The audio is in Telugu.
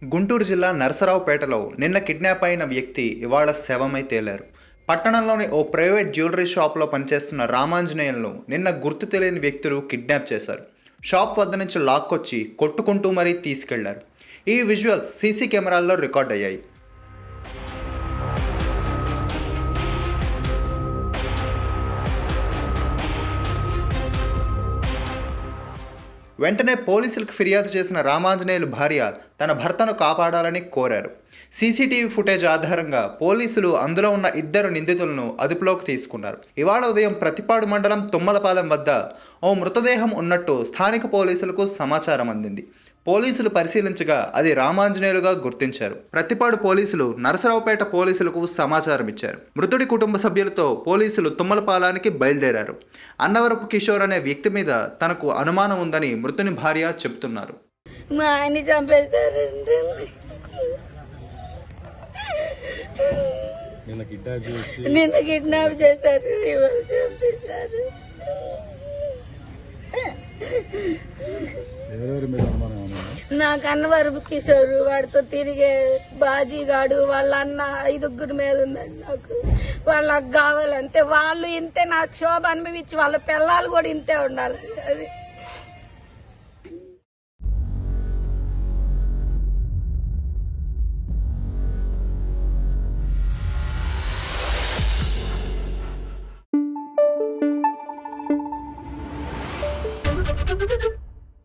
గుంటూరు జిల్లా నరసరావుపేటలో నిన్న కిడ్నాప్ అయిన వ్యక్తి ఇవాళ శవమై తేలారు. పట్టణంలోని ఓ ప్రైవేట్ జ్యువెలరీ షాప్లో పనిచేస్తున్న రామాంజనేయులను నిన్న గుర్తు తెలియని వ్యక్తులు కిడ్నాప్ చేశారు. షాప్ వద్ద నుంచి లాక్కొచ్చి కొట్టుకుంటూ మరీ తీసుకెళ్లారు. ఈ విజువల్స్ సీసీ కెమెరాల్లో రికార్డ్ అయ్యాయి. వెంటనే పోలీసులకు ఫిర్యాదు చేసిన రామాంజనేయులు భార్య తన భర్తను కాపాడాలని కోరారు. సీసీటీవీ ఫుటేజ్ ఆధారంగా పోలీసులు అందులో ఉన్న ఇద్దరు నిందితులను అదుపులోకి తీసుకున్నారు. ఇవాళ ఉదయం ప్రతిపాడు మండలం తుమ్మలపాలెం వద్ద ఓ మృతదేహం ఉన్నట్టు స్థానిక పోలీసులకు సమాచారం అందింది. పోలీసులు పరిశీలించగా అది రామాంజనేయులుగా గుర్తించారు. ప్రతిపాడు పోలీసులు నరసరావుపేట పోలీసులకు సమాచారం ఇచ్చారు. మృతుడి కుటుంబ సభ్యులతో పోలీసులు తుమ్మలపాలానికి బయలుదేరారు. అన్నవరపు కిషోర్ అనే వ్యక్తి మీద తనకు అనుమానం ఉందని మృతుని భార్య చెబుతున్నారు. మా ఆయన చంపేశారండి. నిన్న కిడ్నాప్ చేశారు. చంపేశారు. నాకు అన్నవరపు కిషోర్, వాడితో తిరిగే బాజీగాడు, వాళ్ళ అన్న, 5 మీద ఉందండి. నాకు వాళ్ళకి కావాలంటే వాళ్ళు ఇంతే, నాకు శోభ అనుభవించి వాళ్ళ పిల్లలు కూడా ఇంతే ఉండాలి. అది